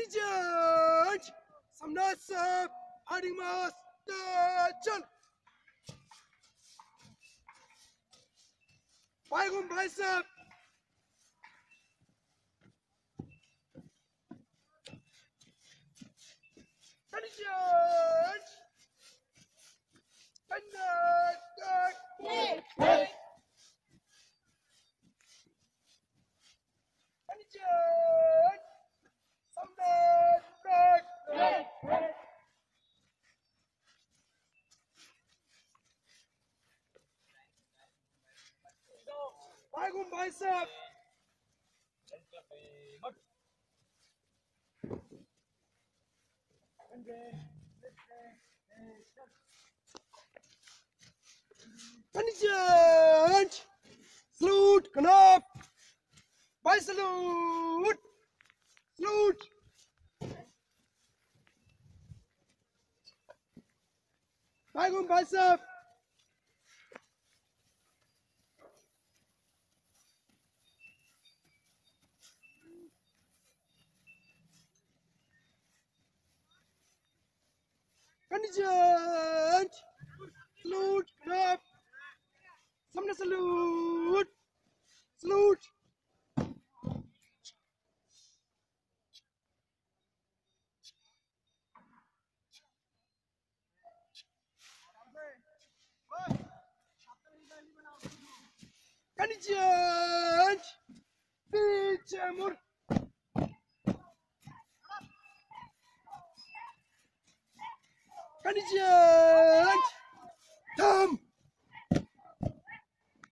Contingent! Samnasa! Hiding mass! Chal! Bygum bicep! Contingent! Contingent! Bygum bicep! Contingent! Salute! Knop! By salute! Salute! Bygum bicep! Contingent! Salute! Knop! Samna salute! Salute! Contingent! Pichamur! Contingent! Thumb!